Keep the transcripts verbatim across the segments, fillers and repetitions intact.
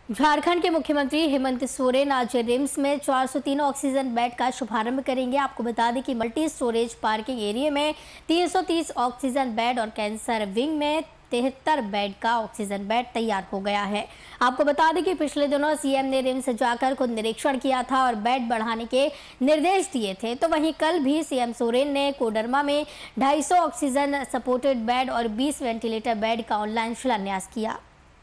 झारखंड के मुख्यमंत्री हेमंत सोरेन आज रिम्स में चार सौ तीन ऑक्सीजन बेड का शुभारंभ करेंगे। आपको बता दें कि मल्टी स्टोरेज पार्किंग एरिया में तीन सौ तीस ऑक्सीजन बेड और कैंसर विंग में तिहत्तर बेड का ऑक्सीजन बेड तैयार हो गया है। आपको बता दें कि पिछले दिनों सीएम ने रिम्स जाकर खुद निरीक्षण किया था और बेड बढ़ाने के निर्देश दिए थे। तो वहीं कल भी सीएम सोरेन ने कोडरमा में ढाई सौ ऑक्सीजन सपोर्टेड बेड और बीस वेंटिलेटर बेड का ऑनलाइन शिलान्यास किया।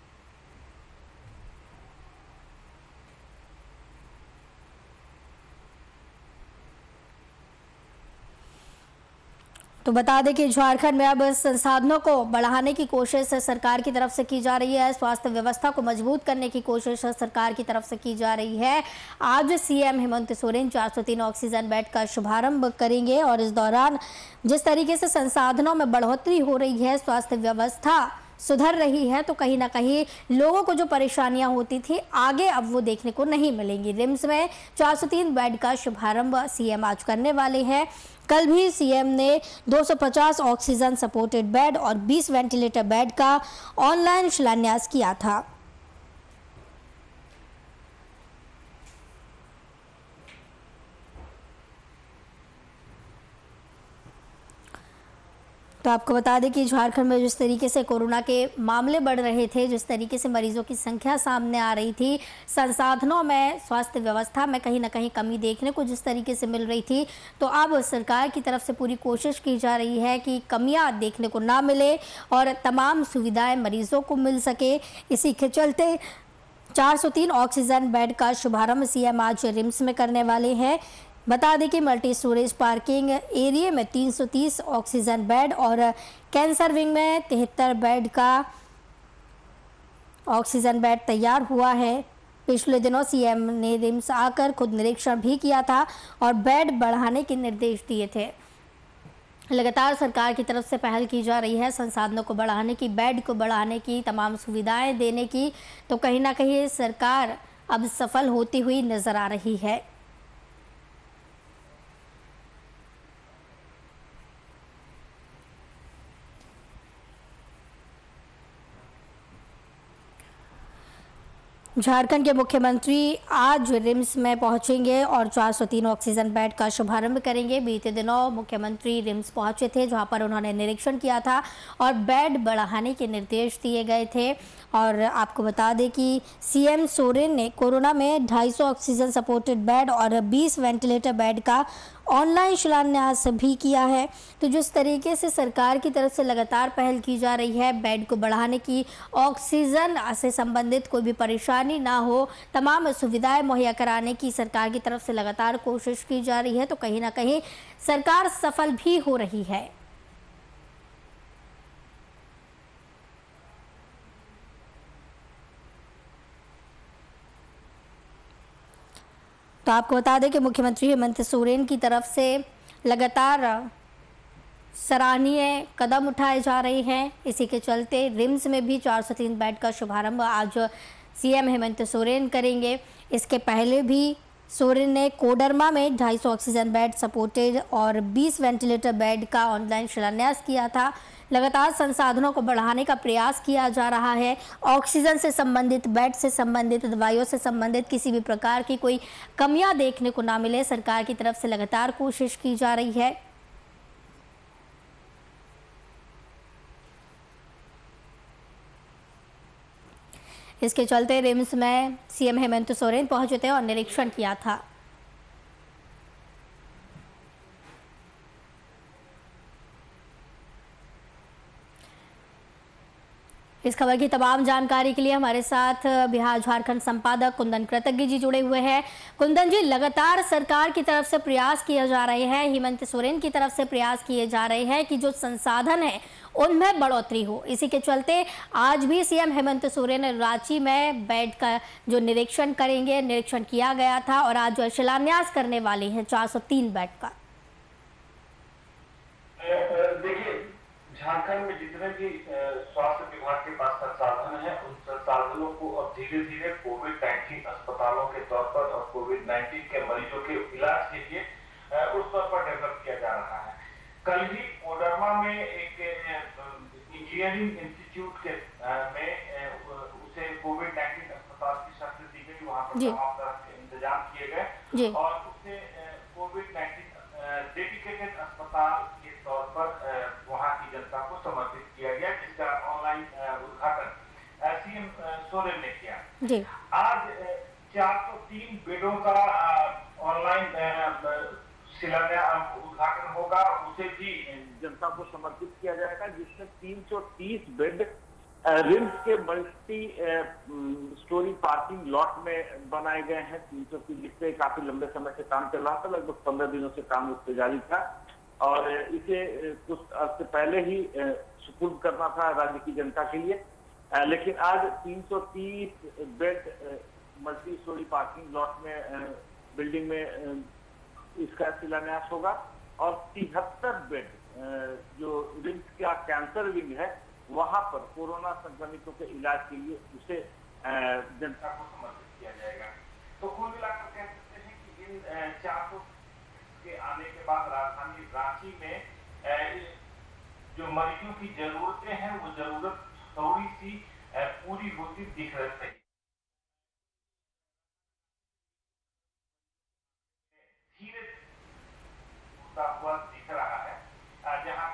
तो बता दें कि झारखंड में अब संसाधनों को बढ़ाने की कोशिश सरकार की तरफ से की जा रही है। स्वास्थ्य व्यवस्था को मजबूत करने की कोशिश सरकार की तरफ से की जा रही है। आज सीएम हेमंत सोरेन चार सौ तीन ऑक्सीजन बेड का शुभारंभ करेंगे और इस दौरान जिस तरीके से संसाधनों में बढ़ोतरी हो रही है, स्वास्थ्य व्यवस्था सुधर रही है, तो कहीं ना कहीं लोगों को जो परेशानियां होती थी आगे अब वो देखने को नहीं मिलेंगी। रिम्स में चार सौ तीन बेड का शुभारंभ सीएम आज करने वाले हैं। कल भी सीएम ने दो सौ पचास ऑक्सीजन सपोर्टेड बेड और बीस वेंटिलेटर बेड का ऑनलाइन शिलान्यास किया था। तो आपको बता दें कि झारखंड में जिस तरीके से कोरोना के मामले बढ़ रहे थे, जिस तरीके से मरीजों की संख्या सामने आ रही थी, संसाधनों में, स्वास्थ्य व्यवस्था में कहीं ना कहीं कमी देखने को जिस तरीके से मिल रही थी, तो अब सरकार की तरफ से पूरी कोशिश की जा रही है कि कमियां देखने को ना मिले और तमाम सुविधाएं मरीजों को मिल सके। इसी के चलते चार सौ तीन ऑक्सीजन बेड का शुभारंभ सीएम आज रिम्स में करने वाले हैं। बता दें कि मल्टी स्टोरेज पार्किंग एरिया में तीन सौ तीस ऑक्सीजन बेड और कैंसर विंग में तिहत्तर बेड का ऑक्सीजन बेड तैयार हुआ है। पिछले दिनों सीएम ने रिम्स आकर खुद निरीक्षण भी किया था और बेड बढ़ाने के निर्देश दिए थे। लगातार सरकार की तरफ से पहल की जा रही है संसाधनों को बढ़ाने की, बेड को बढ़ाने की, तमाम सुविधाएं देने की, तो कहीं ना कहीं सरकार अब सफल होती हुई नजर आ रही है। झारखंड के मुख्यमंत्री आज रिम्स में पहुंचेंगे और चार सौ तीन ऑक्सीजन बेड का शुभारंभ करेंगे। बीते दिनों मुख्यमंत्री रिम्स पहुंचे थे, जहां पर उन्होंने निरीक्षण किया था और बेड बढ़ाने के निर्देश दिए गए थे। और आपको बता दें कि सीएम सोरेन ने कोरोना में ढाई सौ ऑक्सीजन सपोर्टेड बेड और बीस वेंटिलेटर बेड का ऑनलाइन शिलान्यास भी किया है। तो जिस तरीके से सरकार की तरफ से लगातार पहल की जा रही है बेड को बढ़ाने की, ऑक्सीजन से संबंधित कोई भी परेशानी ना हो, तमाम सुविधाएं मुहैया कराने की सरकार की तरफ से लगातार कोशिश की जा रही है, तो कहीं ना कहीं सरकार सफल भी हो रही है। तो आपको बता दें कि मुख्यमंत्री हेमंत सोरेन की तरफ से लगातार सराहनीय कदम उठाए जा रहे हैं। इसी के चलते रिम्स में भी चार सौ तीन बेड का शुभारंभ आज सीएम हेमंत सोरेन करेंगे। इसके पहले भी सोरेन ने कोडरमा में ढाई सौ ऑक्सीजन बेड सपोर्टेड और बीस वेंटिलेटर बेड का ऑनलाइन शिलान्यास किया था। लगातार संसाधनों को बढ़ाने का प्रयास किया जा रहा है। ऑक्सीजन से संबंधित, बेड से संबंधित, दवाइयों से संबंधित किसी भी प्रकार की कोई कमियां देखने को ना मिले, सरकार की तरफ से लगातार कोशिश की जा रही है। इसके चलते रिम्स में सीएम हेमंत सोरेन पहुंचे थे और निरीक्षण किया था। इस खबर की तमाम जानकारी के लिए हमारे साथ बिहार झारखंड संपादक कुंदन कृतज्ञ जी जुड़े हुए हैं। कुंदन जी, लगातार सरकार की तरफ से प्रयास किए जा रहे हैं, हेमंत सोरेन की तरफ से प्रयास किए जा रहे हैं कि जो संसाधन है उनमें बढ़ोतरी हो। इसी के चलते आज भी सीएम हेमंत सोरेन रांची में बेड का जो निरीक्षण करेंगे, निरीक्षण किया गया था और आज शिलान्यास करने वाले हैं चार सौ तीन बेड का। देखिए, झारखंड में जितने भी स्वास्थ्य विभाग के पास संसाधन है, उन संसाधनों को अब धीरे धीरे कोविड नाइन्टीन अस्पतालों के तौर पर और कोविड नाइन्टीन के मरीजों के इलाज के लिए उस तौर पर डेवलप किया जा रहा है। कल ही कोडरमा में एक इंजीनियरिंग इंस्टीट्यूट के में उसे कोविड नाइन्टीन अस्पताल की पर तमाम तरह के इंतजाम किए गए और उससे कोविड नाइन्टीन डेडिकेटेड अस्पताल के तौर पर वहां की जनता को समर्पित किया गया, जिसका ऑनलाइन उद्घाटन सीएम सोरेन ने किया। आज चार सौ तीन बेडों का ऑनलाइन शिलान्यास उद्घाटन होगा, उसे भी जनता को समर्पित किया जाएगा, जिसमें तीन सौ तीस बेड रिम्स के मल्टी स्टोरी पार्किंग लॉट में बनाए गए हैं। तीन सौ तीस जिस पे काफी लंबे समय से काम चल रहा था, लगभग पंद्रह दिनों से काम उस पर जारी था और इसे कुछ अर्थ पहले ही सुपुर्द करना था राज्य की जनता के लिए, लेकिन आज तीन सौ तीस bed multi storey parking lot में बिल्डिंग में इसका शिलान्यास होगा और तिहत्तर बेड जो रिम्स का कैंसर विंग है वहां पर कोरोना संक्रमितों के इलाज के लिए उसे जनता को समर्पित किया जाएगा। तो कुल मिलाकर कह सकते हैं कि इन चार सौ के आने के बाद राजधानी रांची में जो मरीजों की जरूरतें हैं वो जरूरत थोड़ी सी पूरी होती दिख रही है। धीरे हुआ दिख रहा है, जहां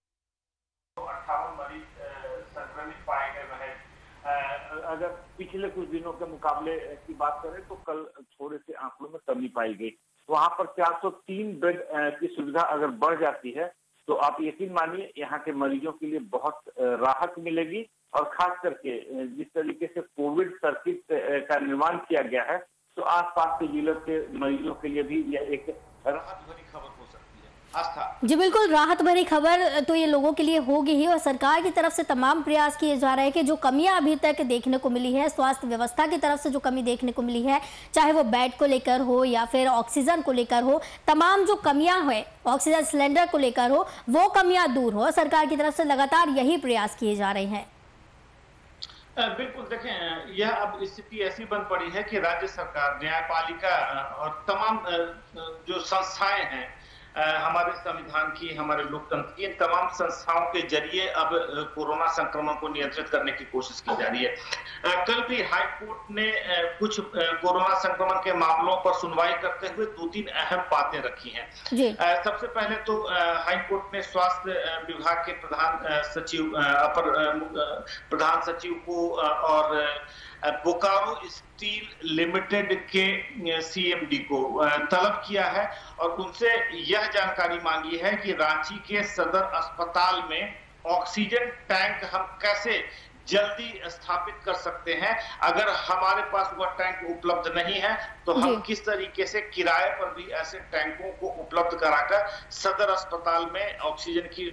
अट्ठावन मरीज संक्रमित पाए गए हैं। अगर पिछले कुछ दिनों के मुकाबले की बात करें तो कल थोड़े से आंकड़ों में कमी पाई गई। वहां पर चार सौ तीन बेड की सुविधा अगर बढ़ जाती है तो आप यकीन मानिए यहाँ के मरीजों के लिए बहुत राहत मिलेगी और खास करके जिस तरीके से कोविड सर्किट का निर्माण किया गया है तो आसपास के जिलों के मरीजों के लिए भी यह एक राहत भरी खबर हो सकती है। आस्था जी बिल्कुल, राहत भरी खबर तो ये लोगों के लिए होगी ही और सरकार की तरफ से तमाम प्रयास किए जा रहे हैं कि जो कमियां अभी तक देखने को मिली है, स्वास्थ्य व्यवस्था की तरफ से जो कमी देखने को मिली है, चाहे वो बेड को लेकर हो या फिर ऑक्सीजन को लेकर हो, तमाम जो कमियां है ऑक्सीजन सिलेंडर को लेकर हो, वो कमियां दूर हो। सरकार की तरफ से लगातार यही प्रयास किए जा रहे हैं। बिल्कुल, देखें यह अब स्थिति ऐसी बन पड़ी है कि राज्य सरकार, न्यायपालिका और तमाम जो संस्थाएं हैं हमारे संविधान की, हमारे लोकतंत्र की, इन तमाम संस्थाओं के जरिए अब कोरोना संक्रमण को नियंत्रित करने की कोशिश की जा रही है। कल भी हाई कोर्ट ने कुछ कोरोना संक्रमण के मामलों पर सुनवाई करते हुए दो तीन अहम बातें रखी हैं। सबसे पहले तो हाई कोर्ट ने स्वास्थ्य विभाग के प्रधान सचिव, अपर प्रधान सचिव को और बोकारो स्टील लिमिटेड के सीएमडी को तलब किया है और उनसे यह जानकारी मांगी है कि रांची के सदर अस्पताल में ऑक्सीजन टैंक हम कैसे जल्दी स्थापित कर सकते हैं। अगर हमारे पास वह टैंक उपलब्ध नहीं है तो हम किस तरीके से किराए पर भी ऐसे टैंकों को उपलब्ध कराकर सदर अस्पताल में ऑक्सीजन की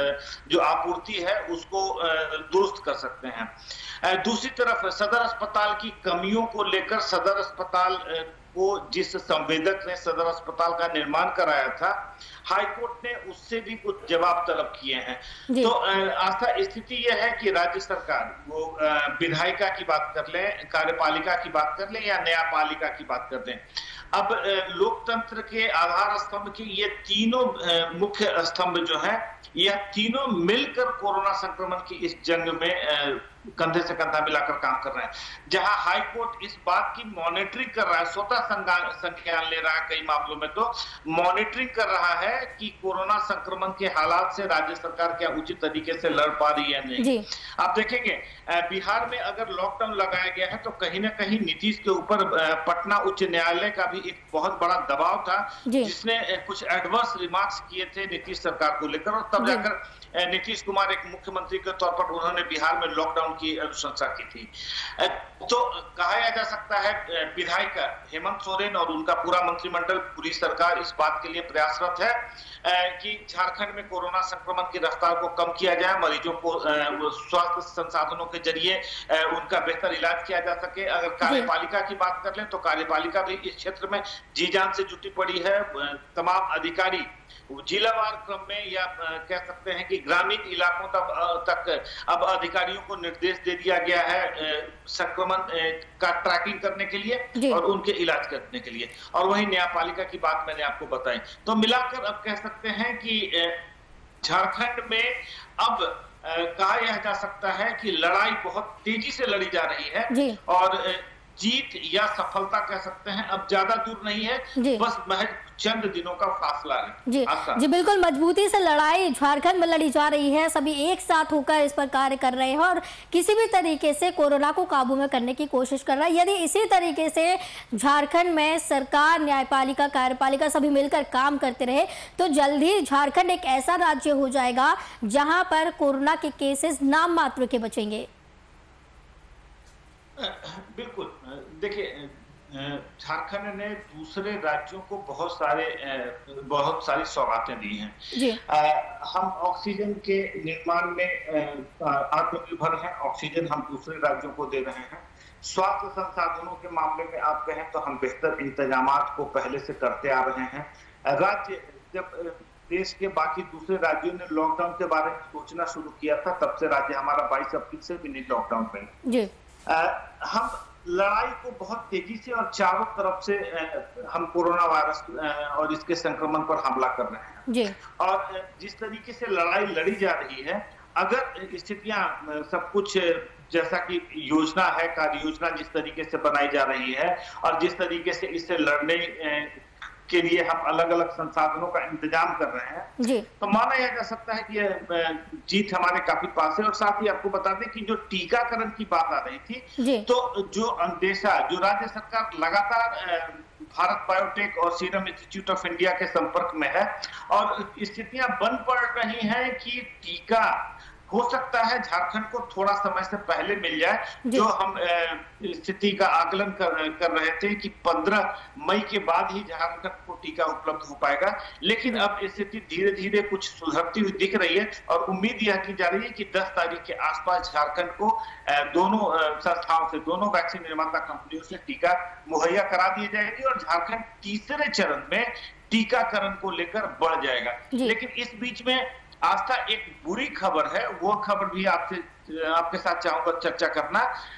जो आपूर्ति है उसको दुरुस्त कर सकते हैं। दूसरी तरफ सदर अस्पताल की कमियों को लेकर सदर अस्पताल को जिस संवेदक ने सदर अस्पताल का निर्माण कराया था, हाई कोर्ट ने उससे भी कुछ जवाब तलब किए हैं। तो आस्था स्थिति यह है कि राज्य सरकार वो विधायिका की बात कर ले, कार्यपालिका की बात कर ले या न्यायपालिका की बात कर लें, अब लोकतंत्र के आधार स्तंभ के ये तीनों मुख्य स्तंभ जो है यह तीनों मिलकर कोरोना संक्रमण की इस जंग में कंधे से कंधा मिलाकर काम कर रहे हैं। जहां हाई कोर्ट इस बात की मॉनिटरिंग कर रहा है, स्वतः संज्ञान ले रहा है, कई मामलों में तो मॉनिटरिंग कर रहा है कि कोरोना संक्रमण के हालात से राज्य सरकार क्या उचित तरीके से लड़ पा रही है नहीं। आप देखेंगे बिहार में अगर लॉकडाउन लगाया गया है तो कहीं ना कहीं नीतीश के ऊपर पटना उच्च न्यायालय का भी एक बहुत बड़ा दबाव था, जिसने कुछ एडवर्स रिमार्क्स किए थे नीतीश सरकार को लेकर और तब जाकर नीतीश कुमार एक मुख्यमंत्री के तौर पर उन्होंने बिहार में लॉकडाउन की अनुशंसा की थी। तो कहा जा सकता है विधायक हेमंत सोरेन और उनका पूरा मंत्रिमंडल, पूरी सरकार इस बात के लिए प्रयासरत है कि झारखंड में कोरोना संक्रमण की रफ्तार को कम किया जाए, मरीजों को स्वास्थ्य संसाधनों के जरिए उनका बेहतर इलाज किया जा सके। अगर कार्यपालिका की बात कर लें तो कार्यपालिका भी इस क्षेत्र में जी जान से जुटी पड़ी है। तमाम अधिकारी जिलावार क्रम में या कह सकते हैं कि ग्रामीण इलाकों तक तक अब अधिकारियों को निर्देश दे दिया गया है संक्रमण का ट्रैकिंग करने के लिए और उनके इलाज करने के लिए। और वही न्यायपालिका की बात मैंने आपको बताई। तो मिलाकर अब कह सकते हैं कि झारखंड में अब कहा यह जा सकता है कि लड़ाई बहुत तेजी से लड़ी जा रही है और जीत या सफलता कह सकते हैं, अब ज्यादा दूर नहीं है, बस महज चंद दिनों का फासला है। जी जी बिल्कुल, मजबूती से लड़ाई झारखंड में लड़ी जा रही है, सभी एक साथ होकर इस पर कार्य कर रहे हैं और किसी भी तरीके से कोरोना को काबू में करने की कोशिश कर रहा है। यदि इसी तरीके से झारखंड में सरकार, न्यायपालिका, कार्यपालिका सभी मिलकर काम करते रहे तो जल्द ही झारखंड एक ऐसा राज्य हो जाएगा जहां पर कोरोना के केसेस नाम मात्र के बचेंगे। बिल्कुल, देखिए झारखंड ने दूसरे राज्यों को बहुत सारे बहुत सारी सौगातें दी हैं। जी। आ, हम ऑक्सीजन के निर्माण में आत्मनिर्भर हैं, ऑक्सीजन हम दूसरे राज्यों को दे रहे हैं। स्वास्थ्य संसाधनों के मामले में आप कहें तो हम बेहतर इंतजामात को पहले से करते आ रहे हैं। राज्य जब देश के बाकी दूसरे राज्यों ने लॉकडाउन के बारे में सोचना शुरू किया था, तब से राज्य हमारा बाईस अप्रैल से भी नहीं लॉकडाउन में। जी। आ, हम लड़ाई को बहुत तेजी से और चारों तरफ से हम कोरोना वायरस और इसके संक्रमण पर हमला कर रहे हैं। जी। और जिस तरीके से लड़ाई लड़ी जा रही है, अगर स्थितियां सब कुछ जैसा कि योजना है, कार्य योजना जिस तरीके से बनाई जा रही है और जिस तरीके से इससे लड़ने के लिए हम अलग अलग संसाधनों का इंतजाम कर रहे हैं, जी। तो माना यह जा सकता है कि यह जीत हमारे काफी पास है। और साथ ही आपको बता दें कि जो टीकाकरण की बात आ रही थी, तो जो अंदेशा, जो राज्य सरकार लगातार भारत बायोटेक और सीरम इंस्टीट्यूट ऑफ इंडिया के संपर्क में है और स्थितियां बन पड़ रही हैं कि टीका हो सकता है झारखंड को थोड़ा समय से पहले मिल जाए, जो हम स्थिति का आकलन कर, कर रहे थे कि पंद्रह मई के बाद ही झारखंड को टीका उपलब्ध हो पाएगा। लेकिन अब स्थिति धीरे धीरे कुछ सुधरती हुई दिख रही है और उम्मीद यह की जा रही है कि दस तारीख के आसपास झारखंड को दोनों संस्थाओं से, दोनों वैक्सीन निर्माता कंपनियों से टीका मुहैया करा दी जाएगी और झारखंड तीसरे चरण में टीकाकरण को लेकर बढ़ जाएगा। लेकिन इस बीच में आस्था एक बुरी खबर है, वो खबर भी आपसे आपके साथ चाहूंगा चर्चा करना।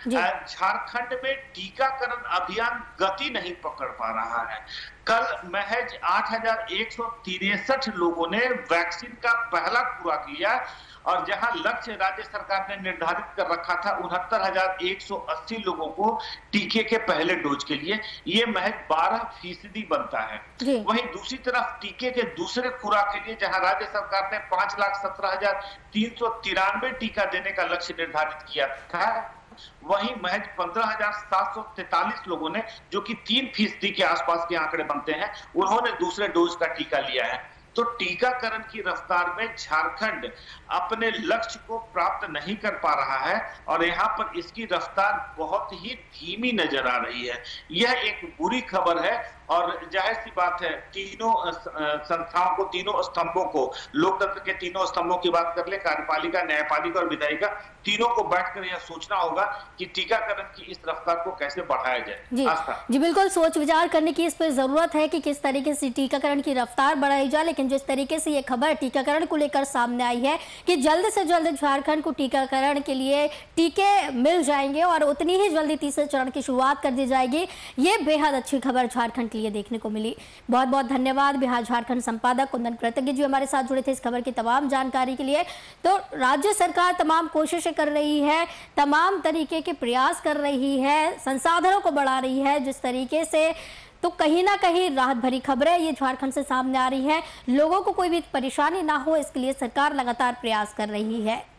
झारखंड में टीकाकरण अभियान गति नहीं पकड़ पा रहा है। कल महज आठ हजार एक सौ तिरसठ लोगों ने वैक्सीन का पहला खुराक लिया और जहां लक्ष्य राज्य सरकार ने निर्धारित कर रखा था उनहत्तर हजार एक सौ अस्सी लोगों को टीके के पहले डोज के लिए, ये महज बारह फीसदी बनता है। वहीं दूसरी तरफ टीके के दूसरे खुराक के लिए जहां राज्य सरकार ने पांच लाख सत्रह हजार तीन सौ तिरानवे टीका देने का लक्ष्य निर्धारित किया था, वहीं महज पंद्रह हजार सात सौ तैतालीस लोगों ने, जो कि तीन फीसदी के आसपास के आंकड़े बनते हैं, उन्होंने दूसरे डोज का टीका लिया है। तो टीकाकरण की रफ्तार में झारखंड अपने लक्ष्य को प्राप्त नहीं कर पा रहा है और यहाँ पर इसकी रफ्तार बहुत ही धीमी नजर आ रही है। यह एक बुरी खबर है और जाहिर सी बात है, तीनों संस्थाओं को, तीनों स्तंभों को, लोकतंत्र के तीनों स्तंभों की बात कर ले, कार्यपालिका, न्यायपालिका और विधायिका, तीनों को बैठकर यह सोचना होगा कि टीकाकरण की इस रफ्तार को कैसे बढ़ाया जाए। जी, जी बिल्कुल, सोच विचार करने की इस पर जरूरत है कि किस तरीके से टीकाकरण की रफ्तार बढ़ाई जाए। लेकिन जिस तरीके से ये खबर टीकाकरण को लेकर सामने आई है कि जल्द से जल्द झारखंड को टीकाकरण के लिए टीके मिल जाएंगे और उतनी ही जल्दी तीसरे चरण की शुरुआत कर दी जाएगी, ये बेहद अच्छी खबर झारखंड के लिए देखने को मिली। बहुत बहुत धन्यवाद बिहार झारखंड संपादक कुंदन कृतज्ञ जी हमारे साथ जुड़े थे इस खबर की तमाम जानकारी के लिए। तो राज्य सरकार तमाम कोशिशें कर रही है, तमाम तरीके के प्रयास कर रही है, संसाधनों को बढ़ा रही है जिस तरीके से, तो कहीं ना कहीं राहत भरी खबरें ये झारखंड से सामने आ रही है। लोगों को कोई भी परेशानी ना हो इसके लिए सरकार लगातार प्रयास कर रही है।